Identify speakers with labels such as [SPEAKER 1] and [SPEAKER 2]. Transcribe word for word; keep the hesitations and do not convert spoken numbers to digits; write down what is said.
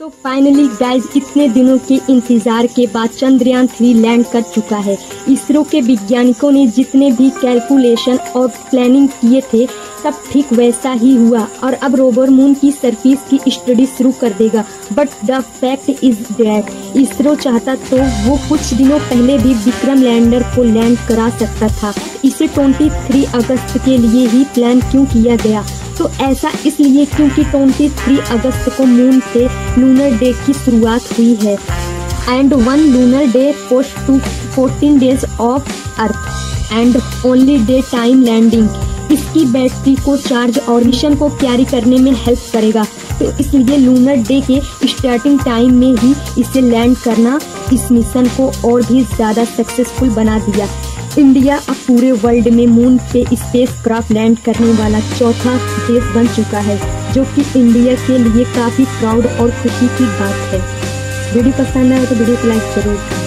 [SPEAKER 1] तो finally guys इतने दिनों के इंतजार के बाद चंद्रयान थ्री लैंड कर चुका है। इसरो के वैज्ञानिकों ने जितने भी कैलकुलेशन और प्लानिंग किए थे सब ठीक वैसा ही हुआ और अब रोवर मून की सरफेस की स्टडी शुरू कर देगा। But the fact is that ISRO चाहता तो वो कुछ दिनों पहले भी विक्रम लैंडर को लैंड करा सकता था। इसे तेईस अगस्त के लिए ही प्लान क्यों किया गया? तो ऐसा इसलिए क्योंकि तेईस अगस्त को मून से लूनर डे की शुरुआत हुई है and one lunar day post to fourteen days of earth and only day time landing. इसकी बैटरी को चार्ज और मिशन को कैरी करने में हेल्प करेगा, तो इसलिए लूनर डे के स्टार्टिंग टाइम में ही इसे लैंड करना इस मिशन को और भी ज़्यादा सक्सेसफुल बना दिया। इंडिया अब पूरे वर्ल्ड में मून पे स्पेस क्राफ्ट लैंड करने वाला चौथा देश बन चुका है, जो कि इंडिया के लिए काफ़ी प्राउड और खुशी की बात है। वीडियो पसंद आए तो वीडियो को लाइक करो।